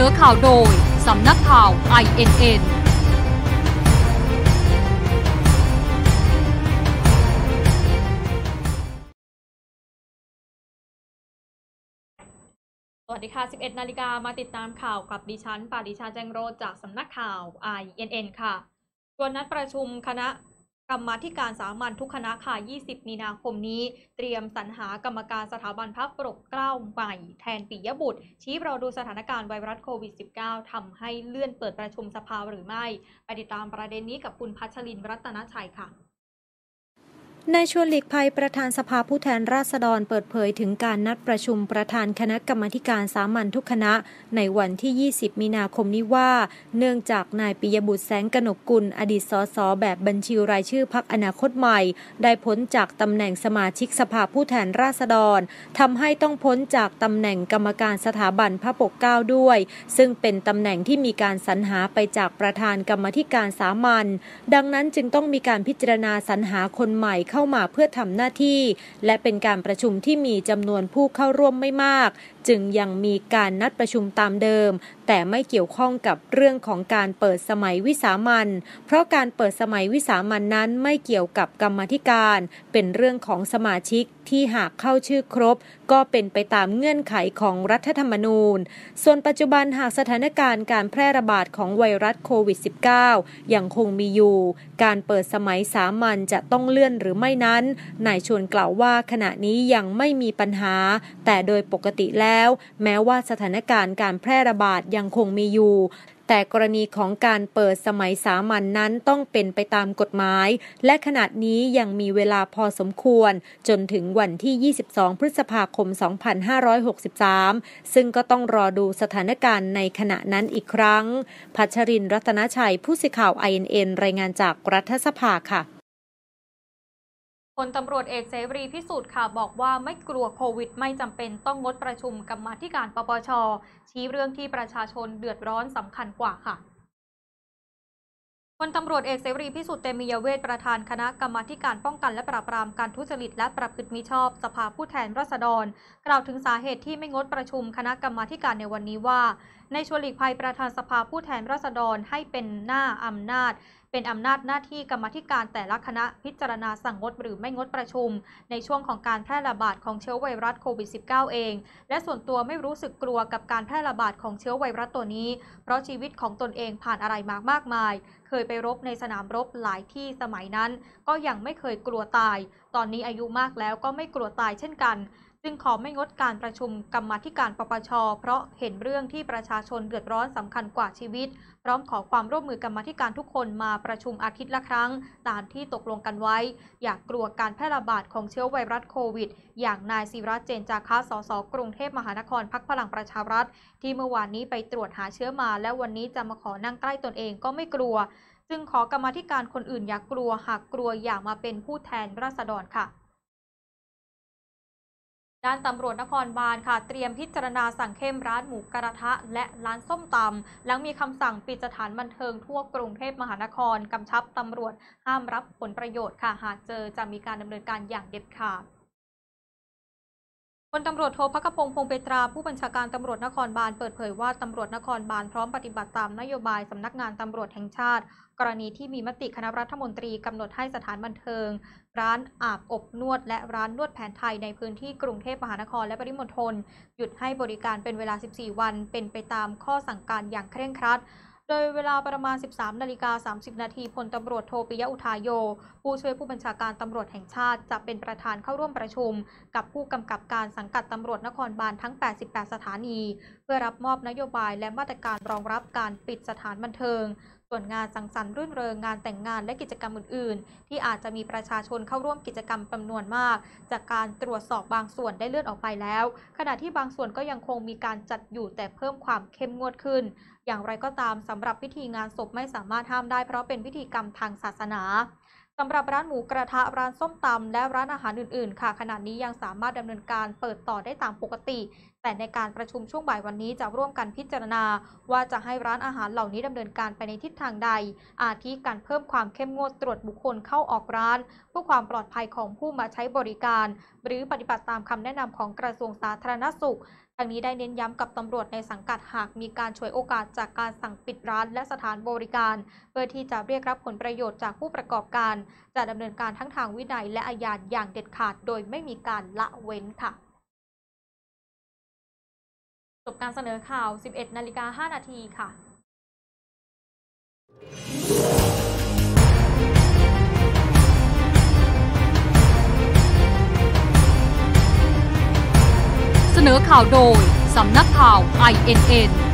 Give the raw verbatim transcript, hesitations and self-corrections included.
อข่าวโดยสำนักข่าว ไอ เอ็น เอ็นสวัสดีค่ะ สิบเอ็ดนาฬิกามาติดตามข่าวกับดิฉันปาดิชาแจงโรจจากสำนักข่าว ไอ เอ็น เอ็น ค่ะส่วนนัดประชุมคณะกรรมาธิการสามัญทุกคณะค่ะ ยี่สิบ มีนาคมนี้เตรียมสรรหากรรมการสถาบันพระปกเกล้าใหม่แทนปิยบุตรชี้รอดูสถานการณ์ไวรัสโควิด สิบเก้า ทำให้เลื่อนเปิดประชุมสภาหรือไม่ไปติดตามประเด็นนี้กับคุณพัชรินทร์รัตนชัยค่ะนายชวนหลีกภัยประธานสภาผู้แทนราษฎรเปิดเผยถึงการนัดประชุมประธานคณะกรรมาการสามัญทุกคณะในวันที่ ยี่สิบ มีนาคมนี้ว่าเนื่องจากนายปิยบุตรแสงกนกกุลอดีตสสแบบบัญชีรายชื่อพรรคอนาคตใหม่ได้พ้นจากตำแหน่งสมาชิกสภาผู้แทนราษฎรทำให้ต้องพ้นจากตำแหน่งกรรมการสถาบันพระปกเกล้าด้วยซึ่งเป็นตำแหน่งที่มีการสรรหาไปจากประธานกรรมาธิการสามัญดังนั้นจึงต้องมีการพิจารณาสรรหาคนใหม่เข้ามาเพื่อทำหน้าที่และเป็นการประชุมที่มีจำนวนผู้เข้าร่วมไม่มากจึงยังมีการนัดประชุมตามเดิมแต่ไม่เกี่ยวข้องกับเรื่องของการเปิดสมัยวิสามัญเพราะการเปิดสมัยวิสามัญ น, นั้นไม่เกี่ยวกับกรรมาธิการเป็นเรื่องของสมาชิกที่หากเข้าชื่อครบก็เป็นไปตามเงื่อนไขของรัฐธรรมนูญส่วนปัจจุบันหากสถานการณ์การแพร่ระบาดของไวรัสโควิด สิบเก้า ยังคงมีอยู่การเปิดสมัยสามัญจะต้องเลื่อนหรือไม่นั้นนายชวนกล่าวว่าขณะนี้ยังไม่มีปัญหาแต่โดยปกติแล้วแม้ว่าสถานการณ์การแพร่ระบาดยังคงมีอยู่แต่กรณีของการเปิดสมัยสามัญ น, นั้นต้องเป็นไปตามกฎหมายและขณะนี้ยังมีเวลาพอสมควรจนถึงวันที่ ยี่สิบสอง พฤษภาคม สองพันห้าร้อยหกสิบสาม ซึ่งก็ต้องรอดูสถานการณ์ในขณะนั้นอีกครั้งพัชรินทร์รัตนชัยผู้สื่อข่าว ไอ เอ็น เอ็น รายงานจากรัฐสภาค่ะพลตำรวจเอกเสรีพิสุทธิ์ค่ะบอกว่าไม่กลัวโควิดไม่จำเป็นต้องงดประชุมกรรมาธิการปปช.ชี้เรื่องที่ประชาชนเดือดร้อนสำคัญกว่าค่ะพลตำรวจเอกเสรีพิสุทธิ์เตมียเวทประธานคณะกรรมาธิการป้องกันและปราบปรามการทุจริตและประพฤติมิชอบสภาผู้แทนราษฎรกล่าวถึงสาเหตุที่ไม่งดประชุมคณะกรรมาธิการในวันนี้ว่าในชวนหลีกภัยประธานสภาผู้แทนราษฎรให้เป็นหน้าอำนาจเป็นอำนาจหน้าที่กรรมาธิการแต่ละคณะพิจารณาสั่งงดหรือไม่งดประชุมในช่วงของการแพร่ระบาดของเชื้อไวรัสโควิด สิบเก้า เองและส่วนตัวไม่รู้สึกกลัวกับการแพร่ระบาดของเชื้อไวรัสตัวนี้เพราะชีวิตของตนเองผ่านอะไรมามากมายเคยไปรบในสนามรบหลายที่สมัยนั้นก็ยังไม่เคยกลัวตายตอนนี้อายุมากแล้วก็ไม่กลัวตายเช่นกันจึงขอไม่งดการประชุมกรรมาธิการปปช.เพราะเห็นเรื่องที่ประชาชนเดือดร้อนสำคัญกว่าชีวิตพร้อมขอความร่วมมือกรรมาธิการทุกคนมาประชุมอาทิตย์ละครั้งตามที่ตกลงกันไว้อยากกลัวการแพร่ระบาดของเชื้อไวรัสโควิดอย่างนายศิระเจนจาคะสสกรุงเทพมหานครพรรคพลังประชารัฐที่เมื่อวานนี้ไปตรวจหาเชื้อมาและวันนี้จะมาขอนั่งใกล้ตนเองก็ไม่กลัวจึงขอกรรมาธิการคนอื่นอย่ากลัวหากกลัวอย่ามาเป็นผู้แทนราษฎรค่ะด้านตำรวจนครบาลค่ะเตรียมพิจารณาสั่งเข้มร้านหมูกระทะและร้านส้มตำหลังมีคำสั่งปิดสถานบันเทิงทั่วกรุงเทพมหานครกำชับตำรวจห้ามรับผลประโยชน์ค่ะหากเจอจะมีการดำเนินการอย่างเด็ดขาดพลตำรวจโทภัคพงษ์พงษ์เปตราผู้บัญชาการตำรวจนครบาลเปิดเผยว่าตำรวจนครบาลพร้อมปฏิบัติตามนโยบายสำนักงานตำรวจแห่งชาติกรณีที่มีมติคณะรัฐมนตรีกำหนดให้สถานบันเทิงร้านอาบอบนวดและร้านนวดแผนไทยในพื้นที่กรุงเทพมหานครและปริมณฑลหยุดให้บริการเป็นเวลาสิบสี่วันเป็นไปตามข้อสั่งการอย่างเคร่งครัดโดยเวลาประมาณ สิบสามนาฬิกาสามสิบนาทีพลตำรวจโทปิยะอุทาโยผู้ช่วยผู้บัญชาการตำรวจแห่งชาติจะเป็นประธานเข้าร่วมประชุมกับผู้กำกับการสังกัดตำรวจนครบาลทั้งแปดสิบแปดสถานีเพื่อรับมอบนโยบายและมาตรการรองรับการปิดสถานบันเทิงส่วนงานสังสรรค์รื่นเริงงานแต่งงานและกิจกรรมอื่นๆที่อาจจะมีประชาชนเข้าร่วมกิจกรรมจำนวนมากจากการตรวจสอบบางส่วนได้เลื่อนออกไปแล้วขณะที่บางส่วนก็ยังคงมีการจัดอยู่แต่เพิ่มความเข้มงวดขึ้นอย่างไรก็ตามสำหรับพิธีงานศพไม่สามารถห้ามได้เพราะเป็นพิธีกรรมทางศาสนาสำหรับร้านหมูกระทะร้านส้มตำและร้านอาหารอื่นๆค่ะขณะนี้ยังสามารถดำเนินการเปิดต่อได้ตามปกติแต่ในการประชุมช่วงบ่ายวันนี้จะร่วมกันพิจารณาว่าจะให้ร้านอาหารเหล่านี้ดำเนินการไปในทิศทางใดอาทิการเพิ่มความเข้มงวดตรวจบุคคลเข้าออกร้านเพื่อความปลอดภัยของผู้มาใช้บริการหรือปฏิบัติตามคำแนะนำของกระทรวงสาธารณสุขทางนี้ได้เน้นย้ำกับตำรวจในสังกัดหากมีการฉวยโอกาสจากการสั่งปิดร้านและสถานบริการเพื่อที่จะเรียกรับผลประโยชน์จากผู้ประกอบการจะดำเนินการทั้งทางวินัยและอาญาอย่างเด็ดขาดโดยไม่มีการละเว้นค่ะจบการเสนอข่าว สิบเอ็ดนาฬิกาห้านาทีค่ะเสนอข่าวโดย สำนักข่าว ไอ เอ็น เอ็น